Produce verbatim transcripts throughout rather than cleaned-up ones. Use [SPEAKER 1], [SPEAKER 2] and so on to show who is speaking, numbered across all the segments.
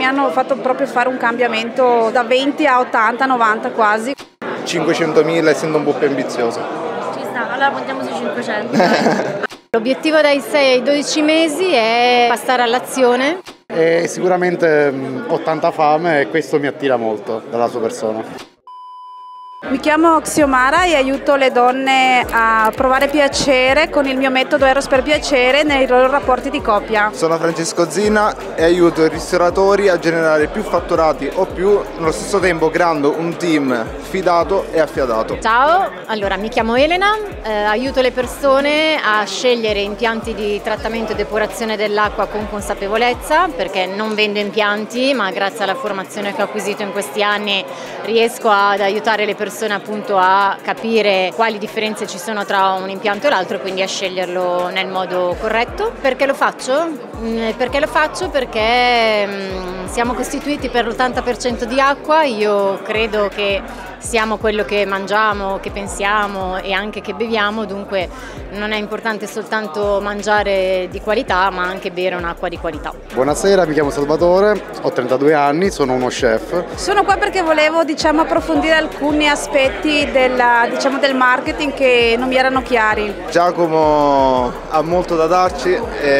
[SPEAKER 1] hanno fatto proprio fare un cambiamento da venti a ottanta novanta quasi.
[SPEAKER 2] cinquecentomila essendo un po' più ambizioso.
[SPEAKER 3] Ci sta, allora puntiamo sui cinquecento.
[SPEAKER 4] L'obiettivo dai sei ai dodici mesi è passare all'azione.
[SPEAKER 5] E sicuramente mh, ho tanta fame e questo mi attira molto dalla sua persona.
[SPEAKER 1] Mi chiamo Xiomara e aiuto le donne a provare piacere con il mio metodo Eros per piacere nei loro rapporti di coppia.
[SPEAKER 2] Sono Francesco Zina e aiuto i ristoratori a generare più fatturati o più, nello stesso tempo creando un team fidato e affiatato.
[SPEAKER 4] Ciao, allora mi chiamo Elena, eh, aiuto le persone a scegliere impianti di trattamento e depurazione dell'acqua con consapevolezza, perché non vendo impianti, ma grazie alla formazione che ho acquisito in questi anni riesco ad aiutare le persone appunto a capire quali differenze ci sono tra un impianto e l'altro e quindi a sceglierlo nel modo corretto. Perché lo faccio? Perché lo faccio? Perché mh, siamo costituiti per l'ottanta per cento di acqua, io credo che siamo quello che mangiamo, che pensiamo e anche che beviamo, dunque non è importante soltanto mangiare di qualità ma anche bere un'acqua di qualità.
[SPEAKER 5] Buonasera, mi chiamo Salvatore, ho trentadue anni, sono uno chef.
[SPEAKER 1] Sono qua perché volevo diciamo, approfondire alcuni aspetti della, diciamo, del marketing che non mi erano chiari.
[SPEAKER 2] Giacomo ha molto da darci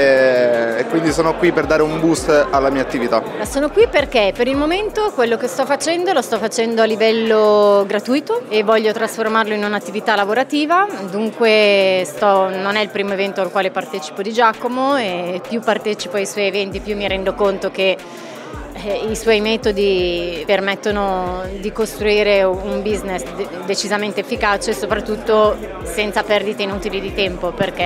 [SPEAKER 2] e, e quindi sono qui per dare un boost alla mia attività.
[SPEAKER 4] Sono qui perché per il momento quello che sto facendo lo sto facendo a livello gratuito e voglio trasformarlo in un'attività lavorativa, dunque sto, non è il primo evento al quale partecipo di Giacomo e più partecipo ai suoi eventi più mi rendo conto che eh, i suoi metodi permettono di costruire un business de- decisamente efficace e soprattutto senza perdite inutili di tempo, perché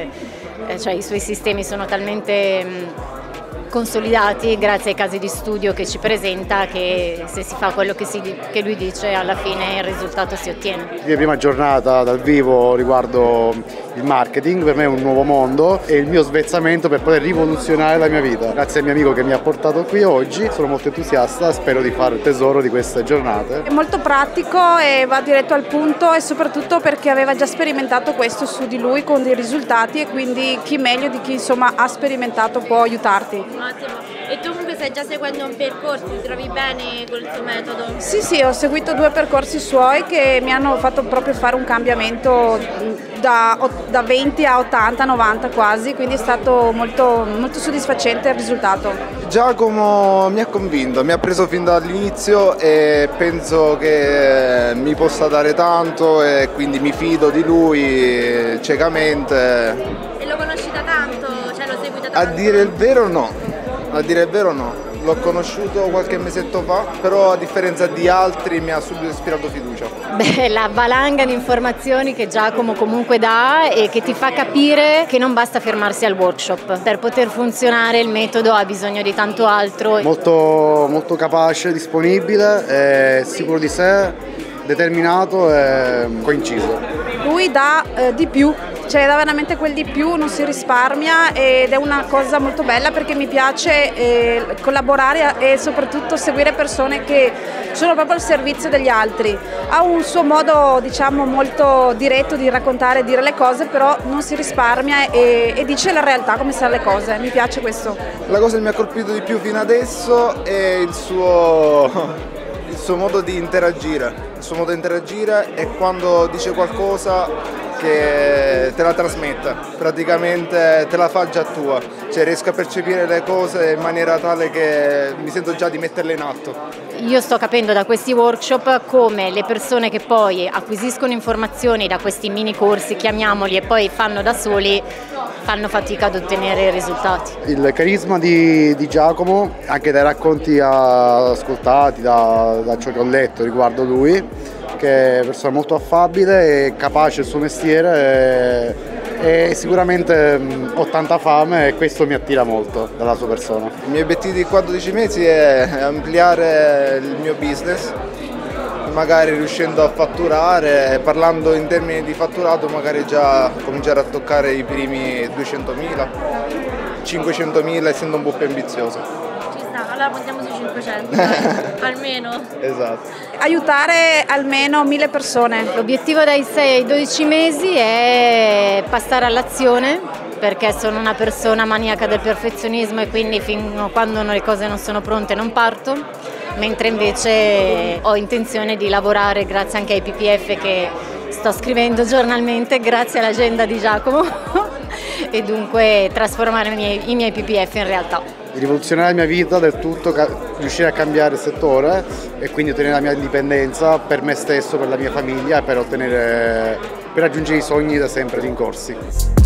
[SPEAKER 4] eh, cioè, i suoi sistemi sono talmente mh, consolidati grazie ai casi di studio che ci presenta, che se si fa quello che, si, che lui dice alla fine il risultato si ottiene.
[SPEAKER 5] La mia prima giornata dal vivo riguardo il marketing per me è un nuovo mondo e il mio svezzamento per poter rivoluzionare la mia vita. Grazie al mio amico che mi ha portato qui oggi, sono molto entusiasta, spero di fare tesoro di queste giornate.
[SPEAKER 1] È molto pratico e va diretto al punto e soprattutto perché aveva già sperimentato questo su di lui con dei risultati e quindi chi meglio di chi insomma ha sperimentato può aiutarti.
[SPEAKER 3] Ottimo. E tu comunque stai già seguendo un percorso, ti trovi bene col tuo metodo?
[SPEAKER 1] Sì, sì, ho seguito due percorsi suoi che mi hanno fatto proprio fare un cambiamento da, da venti a ottanta novanta quasi, quindi è stato molto, molto soddisfacente il risultato.
[SPEAKER 2] Giacomo mi ha convinto, mi ha preso fin dall'inizio e penso che mi possa dare tanto e quindi mi fido di lui ciecamente.
[SPEAKER 3] E lo conosci da tanto? Cioè lo segui da tanto?
[SPEAKER 2] A dire il vero no. A dire il vero no, l'ho conosciuto qualche mesetto fa, però a differenza di altri mi ha subito ispirato fiducia.
[SPEAKER 4] Beh, la valanga di informazioni che Giacomo comunque dà e che ti fa capire che non basta fermarsi al workshop. Per poter funzionare il metodo ha bisogno di tanto altro.
[SPEAKER 5] Molto, molto capace, disponibile, è sicuro di sé, determinato e coinciso.
[SPEAKER 1] Lui dà eh, di più. Cioè dà veramente quel di più, non si risparmia ed è una cosa molto bella perché mi piace eh, collaborare e soprattutto seguire persone che sono proprio al servizio degli altri. Ha un suo modo diciamo molto diretto di raccontare e dire le cose, però non si risparmia e, e dice la realtà come stanno le cose, mi piace questo.
[SPEAKER 2] La cosa che mi ha colpito di più fino adesso è il suo, il suo modo di interagire, il suo modo di interagire è quando dice qualcosa che te la trasmette, praticamente te la fa già tua, cioè riesco a percepire le cose in maniera tale che mi sento già di metterle in atto.
[SPEAKER 4] Io sto capendo da questi workshop come le persone che poi acquisiscono informazioni da questi mini corsi, chiamiamoli, e poi fanno da soli, fanno fatica ad ottenere risultati.
[SPEAKER 5] Il carisma di, di Giacomo, anche dai racconti ascoltati, da, da ciò che ho letto riguardo lui, che è una persona molto affabile e capace del suo mestiere e, e sicuramente mh, ho tanta fame e questo mi attira molto dalla sua persona.
[SPEAKER 2] I miei obiettivi di quattordici mesi è ampliare il mio business, magari riuscendo a fatturare, parlando in termini di fatturato, magari già cominciare a toccare i primi duecentomila, cinquecentomila essendo un po' più ambizioso.
[SPEAKER 3] Ci sta, Allora puntiamo sui cinquecento, dai, almeno.
[SPEAKER 2] Esatto.
[SPEAKER 1] Aiutare almeno mille persone.
[SPEAKER 4] L'obiettivo dai sei ai dodici mesi è passare all'azione, perché sono una persona maniaca del perfezionismo e quindi fino a quando le cose non sono pronte non parto, mentre invece ho intenzione di lavorare grazie anche ai P P F che sto scrivendo giornalmente, grazie all'agenda di Giacomo, e dunque trasformare i miei, i miei P P F in realtà.
[SPEAKER 5] Di rivoluzionare la mia vita del tutto, riuscire a cambiare il settore e quindi ottenere la mia indipendenza per me stesso, per la mia famiglia e per, ottenere, per raggiungere i sogni da sempre rincorsi.